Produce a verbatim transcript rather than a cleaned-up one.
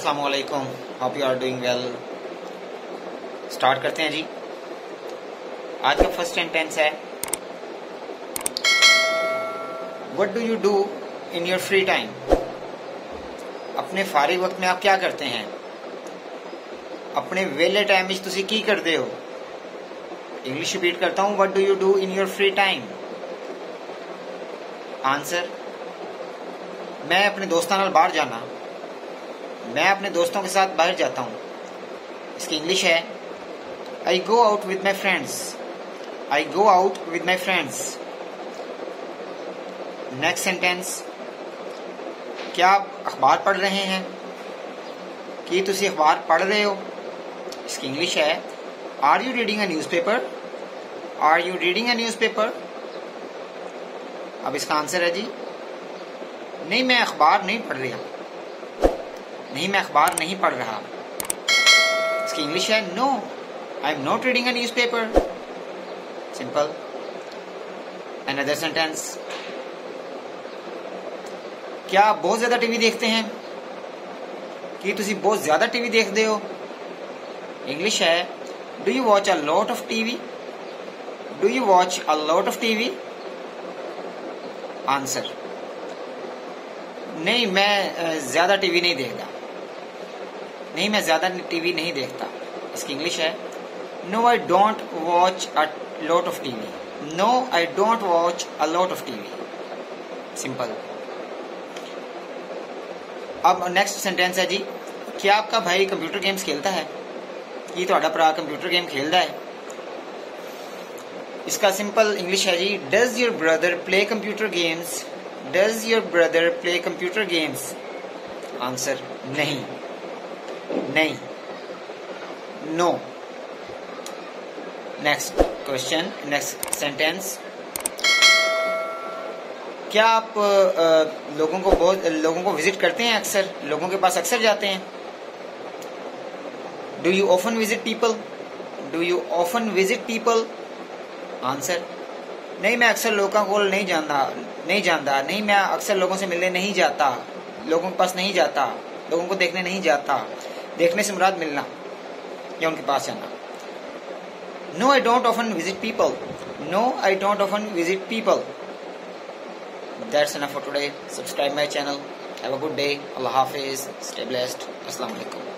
अस्सलामु अलैकुम, hope you are doing well. Start करते हैं जी। आज का फर्स्ट सेंटेंस है, what do you do in your free time. अपने फारिग वक्त में आप क्या करते हैं? अपने वेले टाइम में तुसी की करते हो? इंग्लिश रिपीट करता हूं, what do you do in your free time. Answer, मैं अपने दोस्तों नाल बाहर जाना। मैं अपने दोस्तों के साथ बाहर जाता हूं। इसकी इंग्लिश है, I go out with my friends. I go out with my friends. Next sentence, क्या आप अखबार पढ़ रहे हैं? कि तुसी अखबार पढ़ रहे हो? इसकी इंग्लिश है, are you reading a newspaper. Are you reading a newspaper. अब इसका आंसर है जी, नहीं मैं अखबार नहीं पढ़ रहा। नहीं मैं अखबार नहीं पढ़ रहा। इसकी इंग्लिश है, no I am not reading a newspaper. Simple. Another sentence, क्या आप बहुत ज्यादा टीवी देखते हैं? कि तुसी बहुत ज्यादा टीवी देखते हो? इंग्लिश है, do you watch a lot of TV. Do you watch a lot of TV. Answer, नहीं मैं ज्यादा टीवी नहीं देखता। नहीं मैं ज्यादा टीवी नहीं देखता। इसकी इंग्लिश है, no I don't watch a lot of TV. No I don't watch a lot of TV. Simple. अब नेक्स्ट सेंटेंस है जी, क्या आपका भाई कंप्यूटर गेम्स खेलता है? कि ਤੁਹਾਡਾ ਭਰਾ कंप्यूटर गेम खेलता है? इसका सिंपल इंग्लिश है जी, does your brother play computer games. Does your brother play computer games. Answer, नहीं नहीं no. Next question, next sentence, क्या आप आ, लोगों को बहुत लोगों को विजिट करते हैं? अक्सर लोगों के पास अक्सर जाते हैं? Do you often visit people. Do you often visit people. Answer, नहीं मैं अक्सर लोगों को नहीं जानता नहीं जानता नहीं मैं अक्सर लोगों से मिलने नहीं जाता। लोगों के पास नहीं जाता। लोगों को देखने नहीं जाता। देखने से मुराद मिलना या उनके पास जाना। No I don't often visit people. No I don't often visit people. That's enough for today. Subscribe my channel. Have a good day. अल्लाह हाफिज। Stay blessed. अस्सलाम वालेकुम।